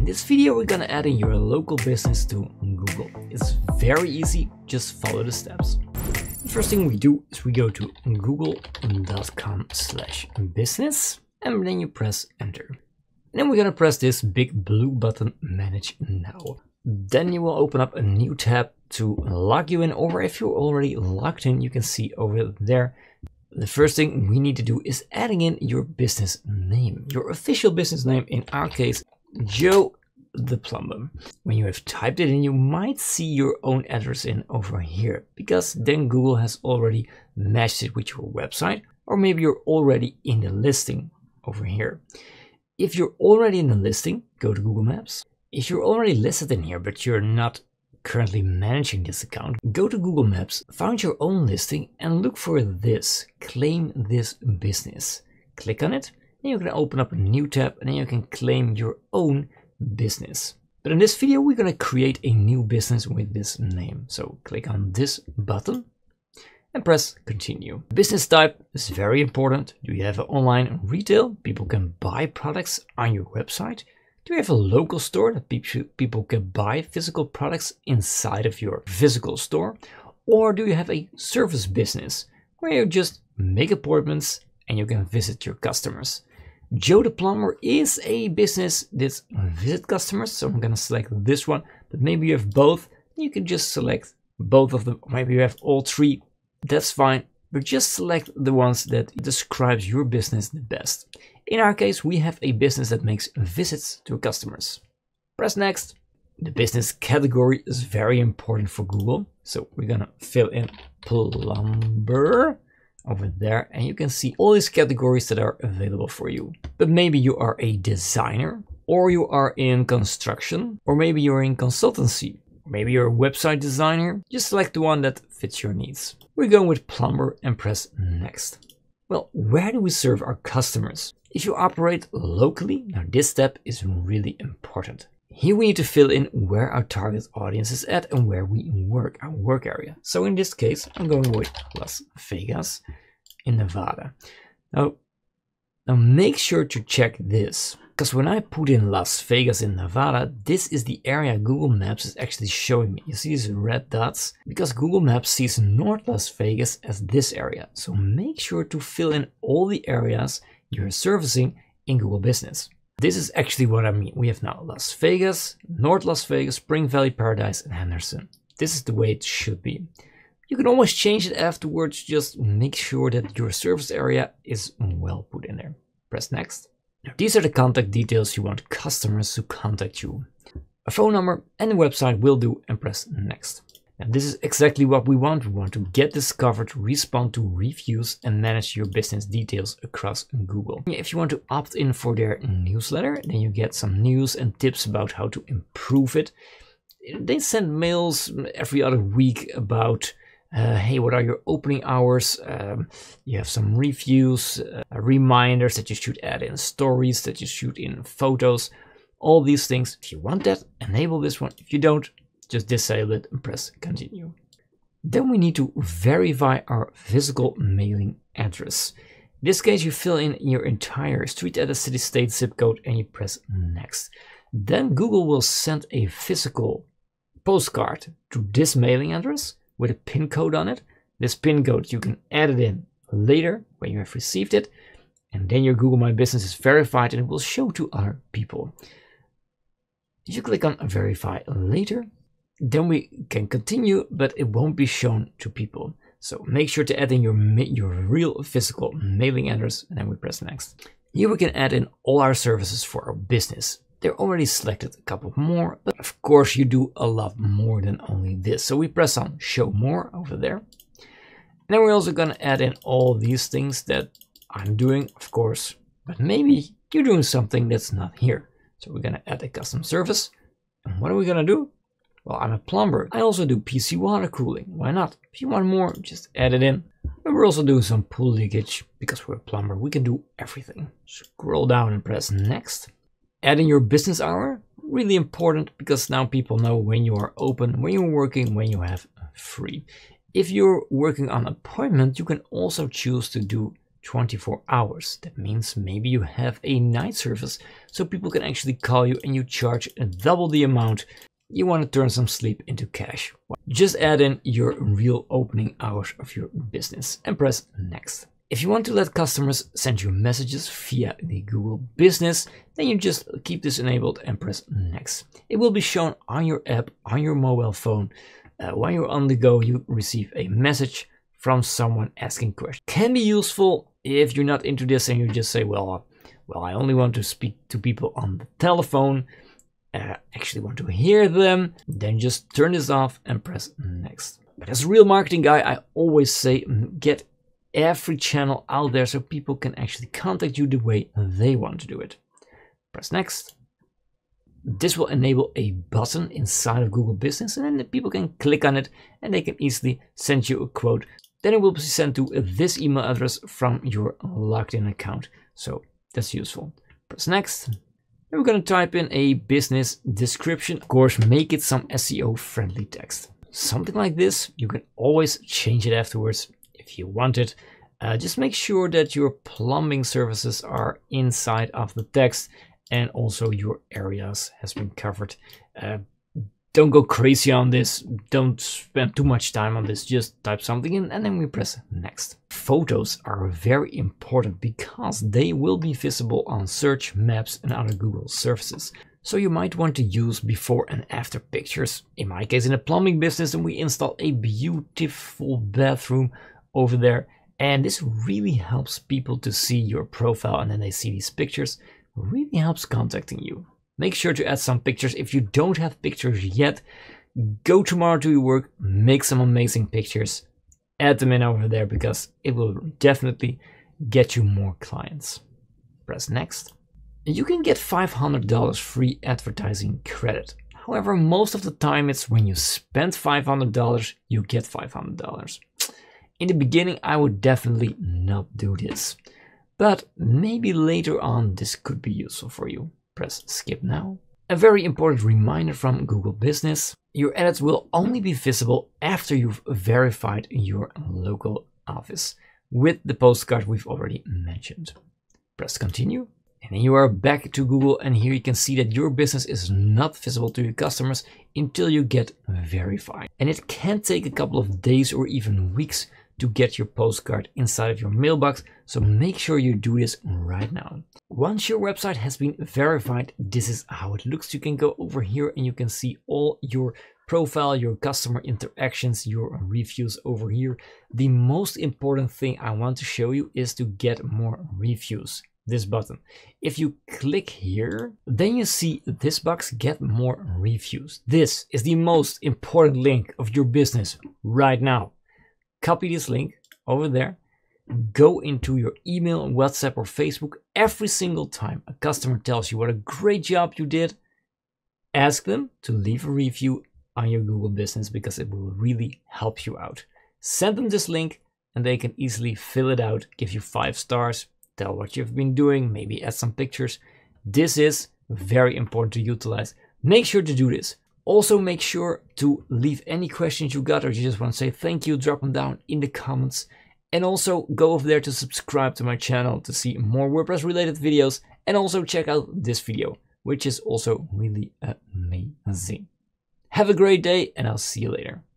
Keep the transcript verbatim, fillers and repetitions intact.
this video we're gonna add in your local business to Google. It's very easy, just follow the steps. The first thing we do is we go to google dot com slash business and then you press enter. And then we're gonna press this big blue button, manage now. Then you will open up a new tab to log you in, or if you're already logged in, you can see over there. The first thing we need to do is adding in your business name, your official business name, in our case, Joe the Plumber. When you have typed it in, you might see your own address in over here, because then Google has already matched it with your website, or maybe you're already in the listing over here. If you're already in the listing, go to Google Maps. If you're already listed in here, but you're not currently managing this account, go to Google Maps, find your own listing and look for this, claim this business. Click on it, and you can open up a new tab and then you can claim your own business. But in this video, we're going to create a new business with this name. So click on this button and press continue. Business type is very important. Do you have an online retail? People can buy products on your website. Do you have a local store that people can buy physical products inside of your physical store? Or do you have a service business where you just make appointments and you can visit your customers? Joe the Plumber is a business that visit customers, so I'm going to select this one. But maybe you have both, you can just select both of them. Maybe you have all three, that's fine. But just select the ones that describes your business the best. In our case, we have a business that makes visits to customers. Press next. The business category is very important for Google. So we're gonna fill in plumber over there, and you can see all these categories that are available for you. But maybe you are a designer, or you are in construction, or maybe you're in consultancy. Maybe you're a website designer. Just select the one that fits your needs. We're going with plumber and press next. Well, where do we serve our customers? If you operate locally, now this step is really important. Here we need to fill in where our target audience is at and where we work, our work area. So in this case, I'm going with Las Vegas in Nevada. Now, now make sure to check this. Because when I put in Las Vegas in Nevada, this is the area Google Maps is actually showing me. You see these red dots? Because Google Maps sees North Las Vegas as this area. So make sure to fill in all the areas you're servicing in Google Business. This is actually what I mean. We have now Las Vegas, North Las Vegas, Spring Valley, Paradise, and Henderson. This is the way it should be. You can always change it afterwards. Just make sure that your service area is well put in there. Press next. Now, these are the contact details you want customers to contact you. A phone number and a website will do, and press next. And this is exactly what we want. We want to get discovered, respond to reviews, and manage your business details across Google. If you want to opt in for their newsletter, then you get some news and tips about how to improve it. They send mails every other week about Uh, hey, what are your opening hours? Um, you have some reviews, uh, reminders that you should add in, stories that you shoot in, photos, all these things. If you want that, enable this one. If you don't, just disable it and press continue. Then we need to verify our physical mailing address. In this case, you fill in your entire street address, city, state, zip code, and you press next. Then Google will send a physical postcard to this mailing address with a pin code on it. This pin code, you can add it in later when you have received it. And then your Google My Business is verified and it will show to other people. If you click on verify later, then we can continue, but it won't be shown to people. So make sure to add in your, your real physical mailing address, and then we press next. Here we can add in all our services for our business. They're already selected a couple more, but of course you do a lot more than only this. So we press on show more over there. And then we're also going to add in all these things that I'm doing, of course, but maybe you're doing something that's not here. So we're going to add a custom service. And what are we going to do? Well, I'm a plumber. I also do P C water cooling. Why not? If you want more, just add it in. And we're also doing some pool leakage. Because we're a plumber, we can do everything. Scroll down and press next. Add in your business hour, really important, because now people know when you are open, when you're working, when you have free. If you're working on appointment, you can also choose to do twenty-four hours. That means maybe you have a night service so people can actually call you and you charge double the amount. You want to turn some sleep into cash. Just add in your real opening hours of your business and press next. If you want to let customers send you messages via the Google Business, then you just keep this enabled and press next. It will be shown on your app, on your mobile phone. Uh, while you're on the go, you receive a message from someone asking questions. Can be useful if you're not into this and you just say, well, uh, well, I only want to speak to people on the telephone. Uh, actually want to hear them, then just turn this off and press next. But as a real marketing guy, I always say get every channel out there so people can actually contact you the way they want to do it. Press next. This will enable a button inside of Google Business, and then the people can click on it and they can easily send you a quote. Then it will be sent to this email address from your logged in account. So that's useful. Press next. And we're going to type in a business description. Of course, make it some S E O friendly text. Something like this. You can always change it afterwards if you want it. Uh, just make sure that your plumbing services are inside of the text and also your areas has been covered. Uh, don't go crazy on this. Don't spend too much time on this. Just type something in and then we press next. Photos are very important because they will be visible on search, maps and other Google services. So you might want to use before and after pictures. In my case, in a plumbing business, and we install a beautiful bathroom over there. And this really helps people to see your profile, and then they see these pictures. Really helps contacting you. Make sure to add some pictures. If you don't have pictures yet, go tomorrow to your work, make some amazing pictures, add them in over there because it will definitely get you more clients. Press next. You can get five hundred dollars free advertising credit. However, most of the time it's when you spend five hundred dollars, you get five hundred dollars. In the beginning, I would definitely not do this, but maybe later on this could be useful for you. Press skip now. A very important reminder from Google Business. Your edits will only be visible after you've verified your local office with the postcard we've already mentioned. Press continue. And then you are back to Google, and here you can see that your business is not visible to your customers until you get verified. And it can take a couple of days or even weeks to get your postcard inside of your mailbox, so make sure you do this right now. Once your website has been verified, this is how it looks. You can go over here and you can see all your profile, your customer interactions, your reviews over here. The most important thing I want to show you is to get more reviews. This button. If you click here, then you see this box, get more reviews. This is the most important link of your business right now. Copy this link over there, go into your email, WhatsApp or Facebook. Every single time a customer tells you what a great job you did, ask them to leave a review on your Google Business because it will really help you out. Send them this link and they can easily fill it out, give you five stars, tell what you've been doing, maybe add some pictures. This is very important to utilize. Make sure to do this. Also make sure to leave any questions you got or you just want to say thank you, drop them down in the comments. And also go over there to subscribe to my channel to see more WordPress related videos, and also check out this video, which is also really amazing. Have a great day and I'll see you later.